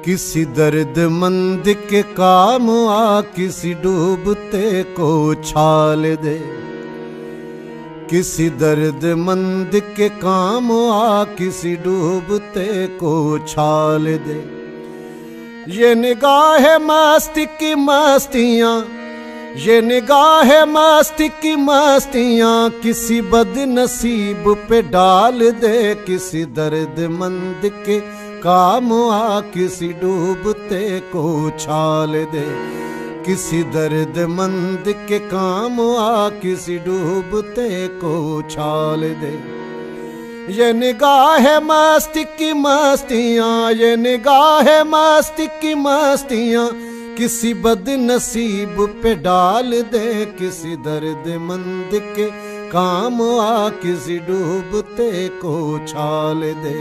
किसी दर्दमंद के काम आ किसी डूबते को उछाल दे। किसी दर्दमंद के काम आ किसी डूबते को उछाल दे। ये निगाह मस्ती की मस्तियाँ, ये निगाह मस्ती की मस्तियाँ किसी बदनसीब पे डाल दे। किसी दर्दमंद के काम आ किसी डूबते को उछाल दे। किसी दर्दमंद के काम आ किसी डूबते को उछाल दे। ये निगाह मस्ती की मस्तियाँ, ये निगाह मस्ती की मस्तियाँ किसी बदनसीब पे डाल दे। किसी दर्दमंद के काम आ किसी डूबते को उछाल दे।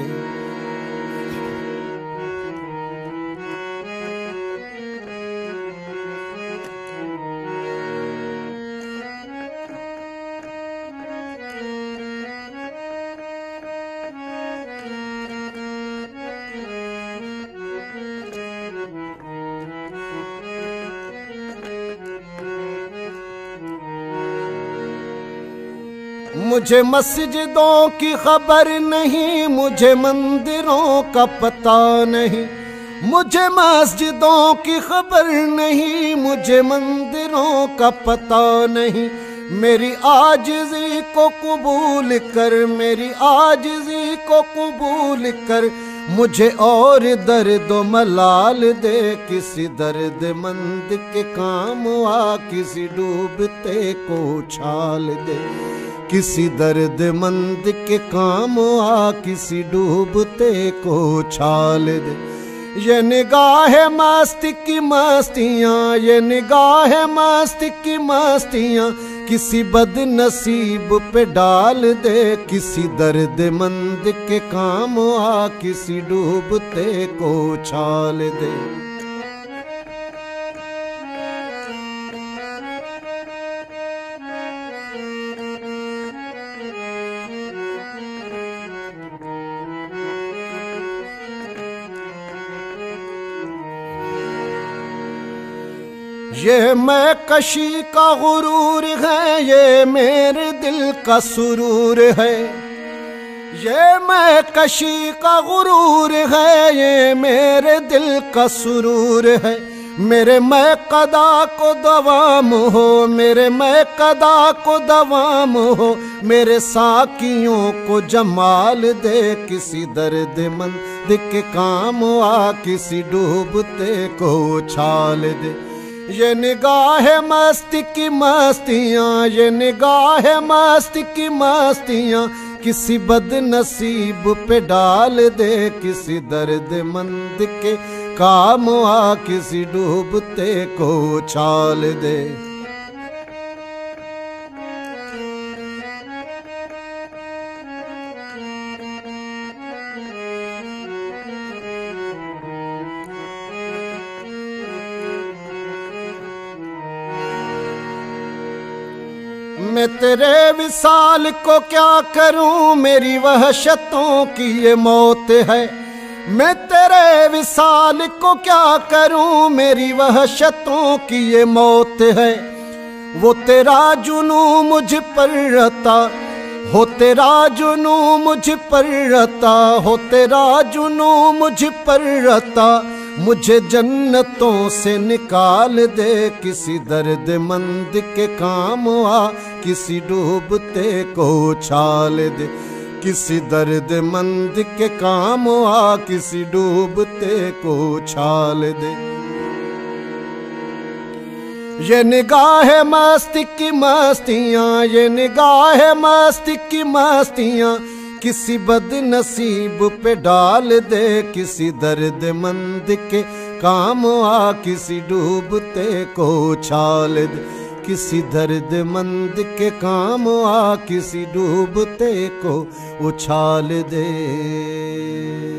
मुझे मस्जिदों की खबर नहीं, मुझे मंदिरों का पता नहीं। मुझे मस्जिदों की खबर नहीं, मुझे मंदिरों का पता नहीं। मेरी आजिज़ी को कबूल कर, मेरी आजिज़ी को कबूल कर, मुझे और दर्द मलाल दे। किसी दर्दमंद के काम आ किसी डूबते को उछाल दे। किसी दर्दमंद के काम आ किसी डूबते को उछाल दे। ये निगाह मस्ती की मस्तियाँ, ये निगाह मस्ती की मस्तियाँ किसी बदनसीब पे डाल दे। किसी दर्दमंद के काम आ किसी डूबते को उछाल दे। ये मैं कशी का गुरूर है, ये मेरे दिल का सुरूर है। ये मैं कशी का गुरूर है, ये मेरे दिल का सुरूर है। मेरे मैं कदा को दवाम हो, मेरे मैं कदा को दवाम हो, मेरे साकियों को जमाल दे। किसी दर्दमंद के काम आ किसी डूबते को उछाल दे। ये निगाह मस्ती की मस्तियाँ, ये निगाह मस्ती की मस्तियाँ किसी बदनसीब पे डाल दे। किसी दर्दमंद के काम आ किसी डूबते को उछाल दे। मैं तेरे विसाल को क्या करूं, मेरी वहशतों की ये मौत है। मैं तेरे विसाल को क्या करूं, मेरी वहशतों की ये मौत है। वो तेरा जुनू मुझ पर रता, हो तेरा जुनू मुझ पर रता, हो तेरा जुनू मुझ पर रता, मुझे जन्नतों से निकाल दे। किसी दर्दमंद के काम आ किसी डूबते को उछाल दे। किसी दर्दमंद के काम आ किसी डूबते को उछाल दे। ये निगाह मस्ती की मस्तियाँ, ये निगाह मस्ती की मस्तियाँ किसी बदनसीब पे डाल दे। किसी दर्दमंद के काम आ किसी डूबते को उछाल दे। किसी दर्दमंद के काम आ किसी डूबते को उछाल दे।